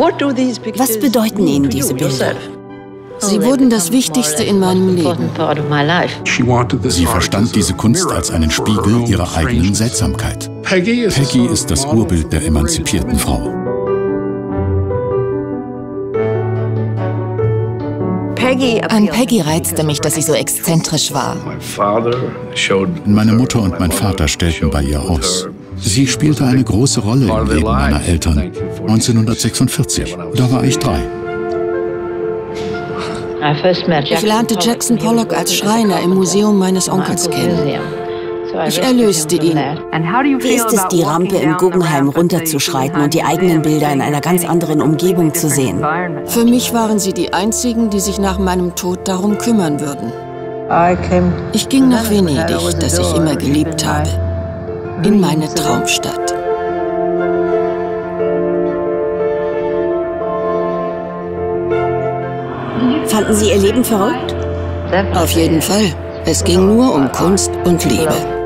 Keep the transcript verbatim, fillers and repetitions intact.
Was bedeuten Ihnen diese Bilder? Sie wurden das Wichtigste in meinem Leben. Sie verstand diese Kunst als einen Spiegel ihrer eigenen Seltsamkeit. Peggy ist das Urbild der emanzipierten Frau. An Peggy reizte mich, dass sie so exzentrisch war. Meine Mutter und mein Vater stellten bei ihr aus. Sie spielte eine große Rolle im Leben meiner Eltern. neunzehnhundertsechsundvierzig, da war ich drei. Ich lernte Jackson Pollock als Schreiner im Museum meines Onkels kennen. Ich erlöste ihn. Wie ist es, die Rampe im Guggenheim runterzuschreiten und die eigenen Bilder in einer ganz anderen Umgebung zu sehen? Für mich waren sie die einzigen, die sich nach meinem Tod darum kümmern würden. Ich ging nach Venedig, das ich immer geliebt habe, in meine Traumstadt. Fanden Sie Ihr Leben verrückt? Auf jeden Fall. Es ging nur um Kunst und Liebe.